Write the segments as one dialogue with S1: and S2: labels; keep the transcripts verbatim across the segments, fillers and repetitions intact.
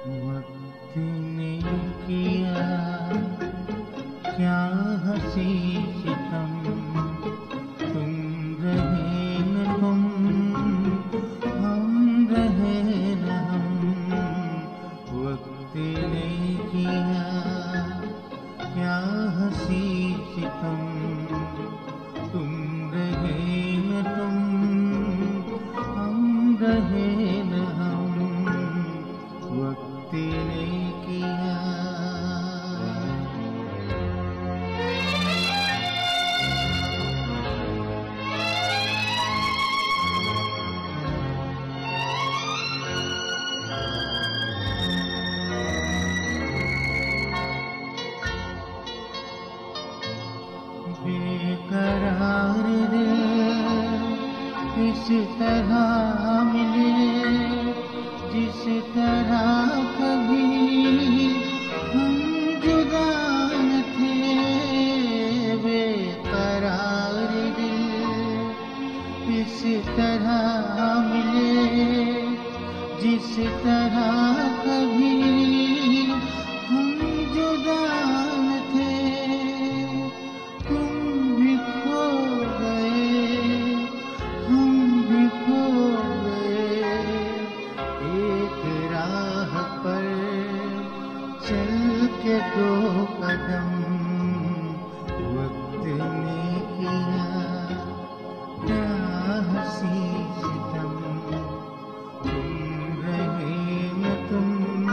S1: वक्त ने किया क्या हंसी सितम, तुम रहे न तुम, हम रहे न हम। वक्त ने किया क्या हंसी सितम, तुम रहे न तुम, हम रहे न हम। वक्त ने किया बेकरार दिल इस तरह मिले जिस तरह कभी हम जुदा न थे। बेकरार दिल इस तरह मिले जिस तरह कभी हम जुदा न थे। तुम भी खो गए, हम भी खो गए, एक राह पर चल के दो कदम। वक्त ने किया क्या हंसी सितम, तुम रहे न तुम,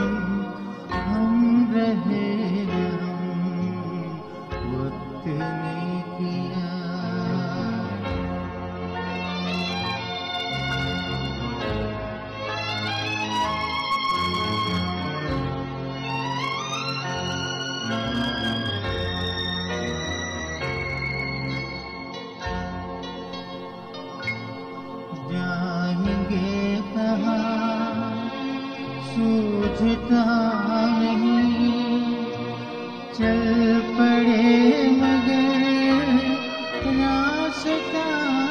S1: हम रहे न हम। वक्त ने किया जाएंगे कहाँ सूझता नहीं, चल पड़े मगर रास्ता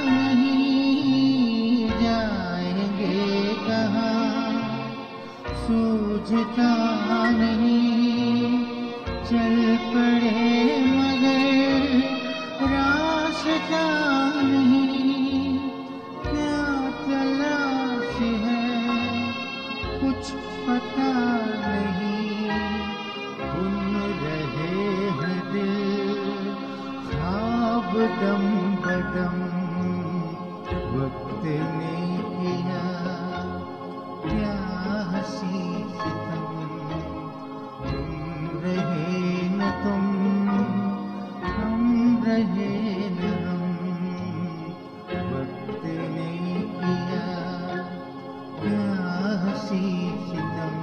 S1: नहीं। जाएंगे कहाँ सूझता नहीं, चल पड़े मगर रास्ता नहीं। क्या तलाश है कुछ पता नहीं, बुन रहे हैं दिल ख्वाब दम बदम। वक्त ने किया क्या हंसी सितम, तुम रहे न तुम, हम रहे न हम। वक्त ने किया क्या हंसी सितम,